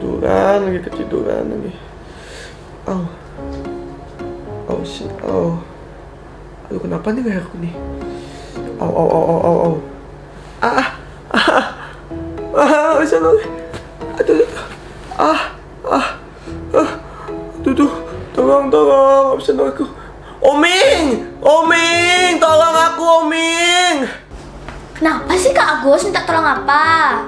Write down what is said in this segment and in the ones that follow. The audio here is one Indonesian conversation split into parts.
ketiduran lagi. Oh, oh shit, oh. Aduh, kenapa nih leherku nih? Oh. Bisa noleh. Aduh. Aduh, tolong, nggak bisa noleh aku. Oming, tolong aku, Oming. Kenapa sih Kak Agus minta tolong apa?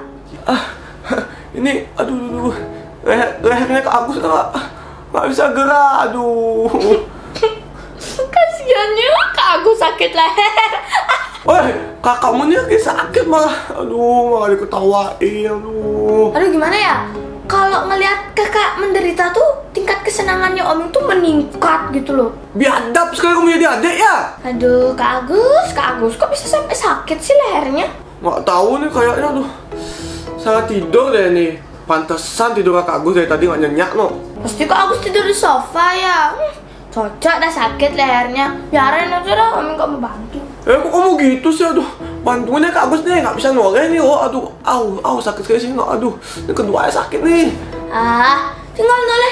Ini, aduh, lehernya Kak Agus nggak bisa gerak, aduh. Kasiannya Kak Agus sakit leher. Woi, kakakmu nih lagi sakit malah, malah diketawain, Aduh, gimana ya? Kalau ngelihat kakak menderita tuh, tingkat kesenangannya Oming tuh meningkat gitu loh. Biadab sekali kamu jadi adik ya? Aduh, Kak Agus, kok bisa sampai sakit sih lehernya? Nggak tahu nih, kayaknya salah tidur deh nih. Pantesan tidur Kak Agus dari tadi nggak nyenyak no. Pasti Kak Agus tidur di sofa ya. Cocok dah sakit lehernya. Biarin aja dah, Oming kok mau bantu. Kok kamu gitu sih, bantunya Kak Agus nih, nggak bisa noleh nih, sakit sekali sih, aduh, ini keduanya sakit nih. Tinggal noleh.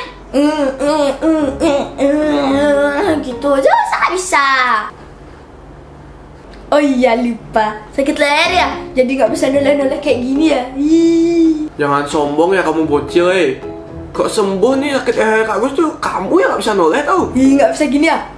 Gitu aja bisa. Oh iya, lupa, sakit leher ya, jadi nggak bisa noleh-noleh kayak gini ya. Jangan sombong ya kamu bocil, kok sembuh nih sakit leher Kak Agus tuh, kamu yang nggak bisa noleh tau. Nggak bisa gini ya?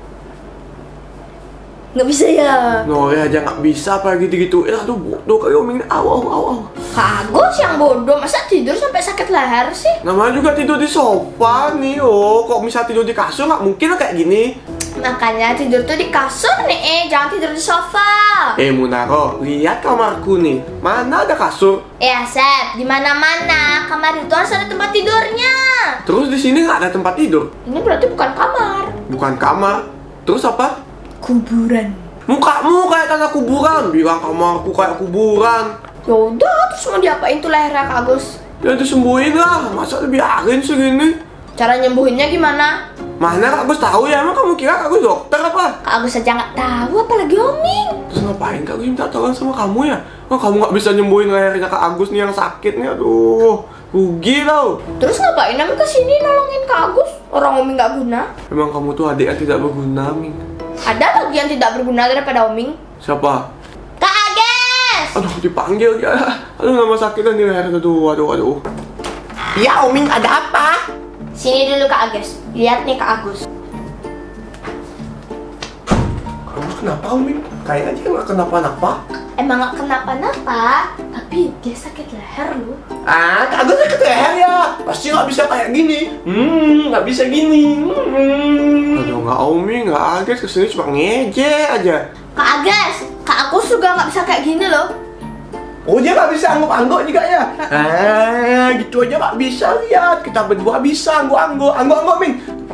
Nggak bisa ya? Noleh aja nggak bisa, apalagi gitu-gituin, aduh bodoh kali Oming, Kak Agus yang bodoh, masa tidur sampai sakit leher sih? Namanya juga tidur di sofa nih, kok bisa tidur di kasur, nggak mungkin lah kayak gini. Makanya tidur tuh di kasur nih, jangan tidur di sofa. Munaro, lihat kamarku nih, mana ada kasur? Sep, di mana-mana kamar itu harus ada tempat tidurnya. Terus di sini nggak ada tempat tidur? Ini berarti bukan kamar. Bukan kamar, terus apa? Kuburan. Mukamu kayak tanah kuburan, bilang kamarku kayak kuburan. Yaudah, terus mau diapain tuh lehernya Kak Agus? Ya disembuhin lah, masa dibiarin segini? Cara nyembuhinnya gimana? Mana Kak Agus tahu ya, emang kamu kira Kak Agus dokter apa? Kak Agus aja nggak tahu, apalagi Oming. Terus ngapain Kak Agus minta tolong sama kamu ya? Kamu nggak bisa nyembuhin lehernya Kak Agus nih yang sakit nih, aduh, rugi tau. Terus ngapain Oming kesini nolongin Kak Agus? Orang Oming nggak guna. Emang kamu tuh adik yang tidak berguna, Ming. Ada lagi yang tidak berguna daripada Oming. Siapa? Kak Agus! Aduh, dipanggil ya. Aduh, nama sakitnya nih leher, aduh. Ya, Oming, ada apa? Sini dulu Kak Agus, lihat nih Kak Agus. Kamu kenapa, Oming? Kayaknya dia nggak kenapa-napa. Emang nggak kenapa-napa, tapi dia sakit leher loh. Kak Agus sakit leher ya? Pasti nggak bisa kayak gini. Nggak bisa gini. Aduh, nggak Oming, nggak Agus, kesini cuma ngejek aja. Kak Agus juga nggak bisa kayak gini loh. Oh, dia nggak bisa angguk-angguk juga ya? Gitu aja nggak bisa, lihat. Kita berdua bisa angguk-angguk, Ming.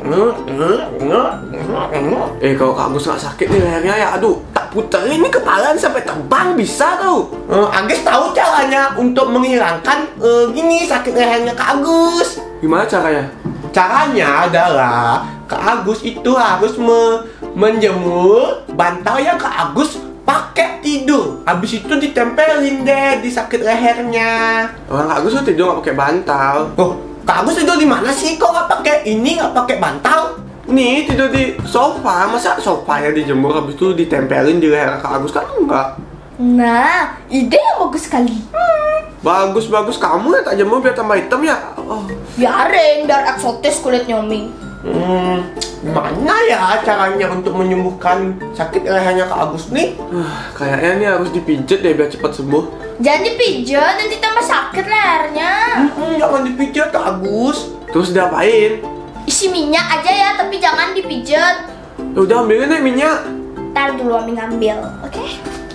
Kalau Kak Agus nggak sakit nih lehernya ya, aduh, tak puterin ini kepala sampai terbang bisa tuh. Agus tahu caranya untuk menghilangkan gini sakit lehernya Kak Agus. Gimana caranya? Caranya adalah Kak Agus itu harus menjemur bantal yang Kak Agus pakai tidur. Habis itu ditempelin deh di sakit lehernya. Orang Kak Agus tuh tidur nggak pakai bantal. Kak Agus tidur di mana sih? Kok nggak pakai ini, nggak pakai bantal? Nih, tidur di sofa. Masa sofanya dijemur habis itu ditempelin di leher Kak Agus, kan enggak? Nah, ide yang bagus sekali. Bagus, kamu ya tak jemur biar tambah hitam ya? Biarin, biar eksotis kulitnya Oming. Gimana ya caranya untuk menyembuhkan sakit lehernya Kak Agus nih? Kayaknya nih harus dipijet deh biar cepat sembuh. Jangan dipijat, nanti tambah sakit lehernya. Jangan dipijat Kak Agus. Terus diapain? Isi minyak aja ya, tapi jangan dipijat. Udah ambilin deh minyak. Ntar dulu Oming ngambil, oke?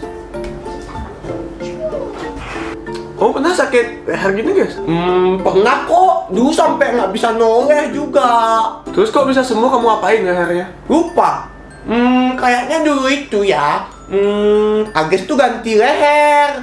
Oh, pernah sakit leher gini guys? Pernah kok. Dulu sampai nggak bisa noleh juga. Terus kok bisa sembuh, kamu apain lehernya? Lupa. Kayaknya dulu itu ya. Agus tuh ganti leher.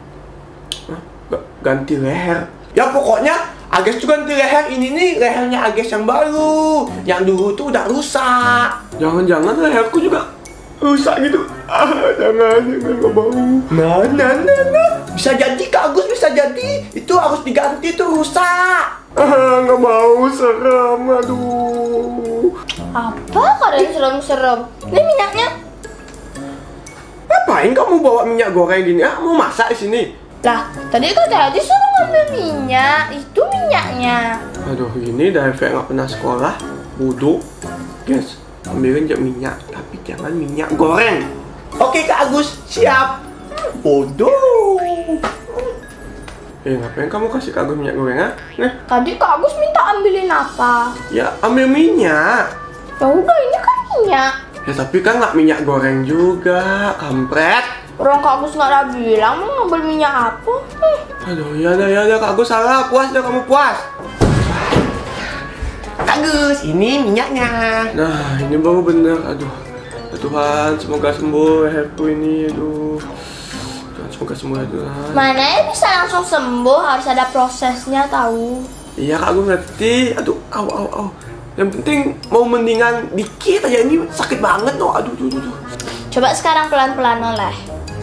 Ganti leher? Ya pokoknya Agus tuh ganti leher. Ini nih lehernya Agus yang baru. Yang dulu tuh udah rusak. Jangan-jangan leherku juga rusak gitu. Jangan nggak mau. Nah. Bisa jadi Kak Agus, bisa jadi. Itu harus diganti tuh rusak. Nggak mau, serem, aduh. Apa kalian serem-serem? Ini minyaknya. Ngapain kamu bawa minyak goreng gini? Mau masak di sini? Lah, tadi kan tadi suruh ngambil minyak. Itu minyaknya. Aduh, gini dah efek nggak pernah sekolah. Bodoh. Guys, ambilin aja minyak, tapi jangan minyak goreng. Oke Kak Agus, siap. Bodoh. Ngapain kamu kasih Kak Agus minyak goreng, ha? Nah, Tadi Kak Agus minta ambilin apa? ya ambil minyak. Ya udah, ini kan minyak. Ya tapi kan nggak minyak goreng juga, kampret. Orang Kak Agus nggak ada bilang mau ngambil minyak apa. Aduh, ya dah Kak Agus salah. Puas dah kamu, puas. Kak Agus, ini minyaknya. Nah, ini baru bener. Aduh, ya Tuhan, semoga sembuh leherku ini. Aduh, Tuhan, semoga sembuh ya Tuhan. Mana ya bisa langsung sembuh, harus ada prosesnya tahu. Iya Kak, aku ngerti. Aduh, au. Yang penting mau mendingan dikit aja, ini sakit banget loh. Aduh. Coba sekarang pelan-pelan oleh.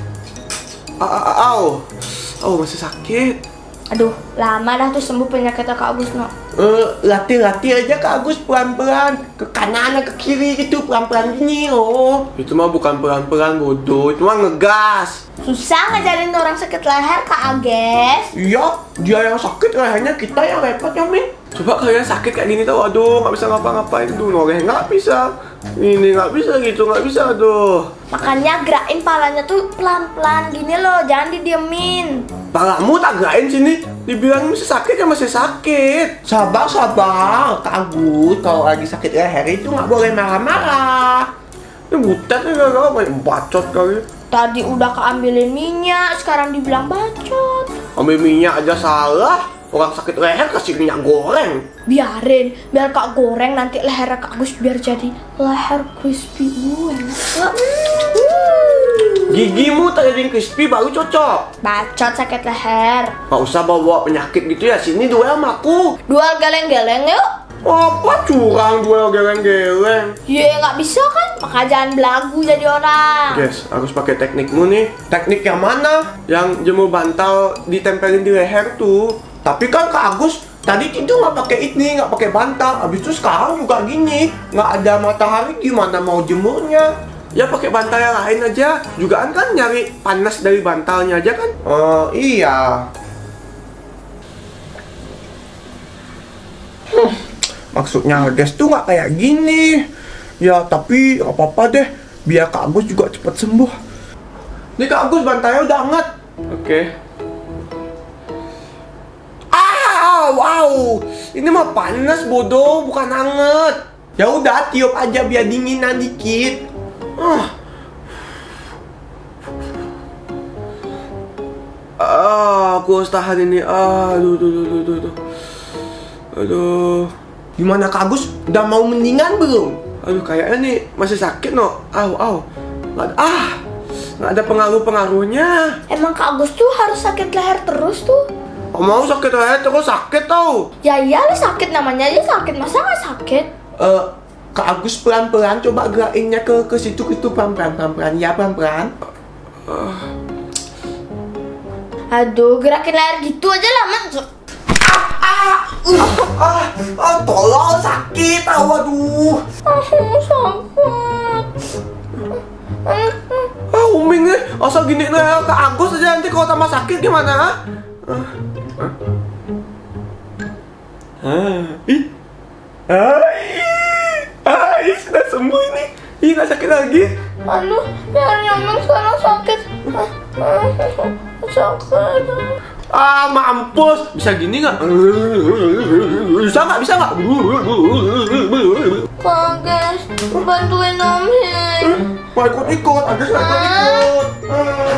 Au, masih sakit. Aduh, lama dah tuh sembuh penyakitnya Kak Agus no. Latih aja Kak Agus pelan-pelan. Ke kanan, ke kiri gitu, pelan-pelan gini. Oh. Itu mah bukan pelan-pelan, bodoh. Itu mah ngegas. Susah ngajarin orang sakit leher Kak Ages. Iya, dia yang sakit lehernya, kita yang repot ya Min. Coba kalian sakit kayak gini tau, aduh, nggak bisa ngapa-ngapain tuh, noleh nggak bisa, ini nggak bisa gitu, nggak bisa, aduh. Makanya gerakin palanya tuh pelan-pelan gini loh, jangan didiemin. Palamu tak gerakin sini, dibilang masih sakit ya masih sakit. Sabar, Kak Agus. Kalau lagi sakit leher itu nggak boleh marah-marah. Ini butet nih gak banyak bacot kali. Tadi udah keambilin minyak, sekarang dibilang bacot. Ambil minyak aja salah, orang sakit leher kasih minyak goreng. Biarin, biar Kak goreng nanti leher Kak Agus biar jadi leher crispy. Enak. Gigimu tak jadi crispy baru cocok. Bacot sakit leher. Gak usah bawa penyakit gitu ya, sini duel sama aku. Dual geleng-geleng yuk. Apa curang duel geleng-geleng? Iya nggak bisa kan, maka jangan belagu jadi orang. Guys, harus pakai teknikmu nih. Teknik yang mana? Yang jemur bantal ditempelin di leher tuh. Tapi kan Kak Agus tadi tidur nggak pakai ini, nggak pakai bantal. Habis itu sekarang juga gini, nggak ada matahari, gimana mau jemurnya? Ya pakai bantal yang lain aja. Jugaan kan nyari panas dari bantalnya aja kan? Iya. Maksudnya Des tuh nggak kayak gini. Ya tapi nggak apa-apa deh, biar Kak Agus juga cepet sembuh. Nih Kak Agus, bantalnya udah hangat. Oke. Wow, Ini mah panas bodoh, bukan hangat. ya udah tiup aja biar dinginan dikit. Aku harus tahan ini. Aduh. Gimana Kak Agus? Udah mau mendingan belum? Aduh, kayaknya nih masih sakit no. Nggak ada pengaruh-pengaruhnya. Emang Kak Agus tuh harus sakit leher terus tuh? Mau sakit leher terus sakit tau. Ya iyalah sakit, namanya aja sakit, masa nggak sakit? Kak Agus pelan-pelan coba gerakinnya ke situ pelan-pelan. Ya pelan-pelan. Aduh, gerakin leher gitu aja lama. Tolong sakit, waduh. Sakit. Uming nih, asal gini leher Kak Agus aja, nanti kalau tambah sakit gimana? Sudah sembuh ini. Nggak sakit lagi. Aduh, lehernya emang sekarang sakit. Sakit. Mampus. Bisa gini nggak? Bisa nggak? Kak Ges, bantuin Om Hin. Mau ikut-ikut, Agus nggak ikut-ikut.